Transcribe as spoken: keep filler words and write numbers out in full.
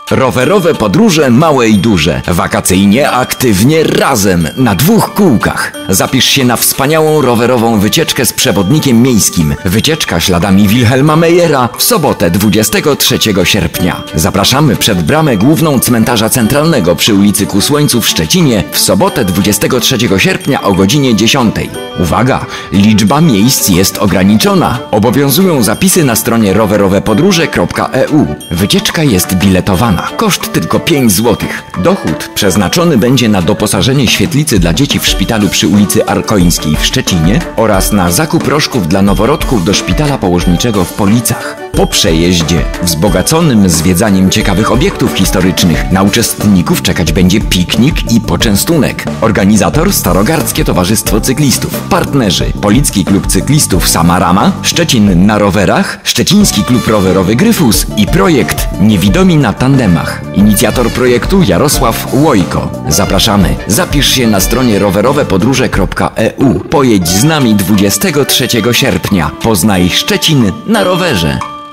Rowerowe podróże małe i duże. Wakacyjnie, aktywnie, razem, na dwóch kółkach. Zapisz się na wspaniałą rowerową wycieczkę z przewodnikiem miejskim. Wycieczka śladami Wilhelma Meyera w sobotę dwudziestego trzeciego sierpnia. Zapraszamy przed bramę główną cmentarza centralnego przy ulicy Ku Słońcu w Szczecinie w sobotę dwudziestego trzeciego sierpnia o godzinie dziesiątej. Uwaga! Liczba miejsc jest ograniczona. Obowiązują zapisy na stronie rowerowe podróże kropka e u. Wycieczka jest biletowana. Koszt tylko pięć złotych. Dochód przeznaczony będzie na doposażenie świetlicy dla dzieci w szpitalu przy ulicy Arkońskiej w Szczecinie oraz na zakup rożków dla noworodków do szpitala położniczego w Policach. Po przejeździe, wzbogaconym zwiedzaniem ciekawych obiektów historycznych, na uczestników czekać będzie piknik i poczęstunek. Organizator Starogardzkie Towarzystwo Cyklistów. Partnerzy Policki Klub Cyklistów Samarama, Szczecin na rowerach, Szczeciński Klub Rowerowy Gryfus i projekt Niewidomi na tandemach. Inicjator projektu Jarosław Łojko. Zapraszamy. Zapisz się na stronie rowerowe podróże kropka e u. Pojedź z nami dwudziestego trzeciego sierpnia. Poznaj Szczecin na rowerze.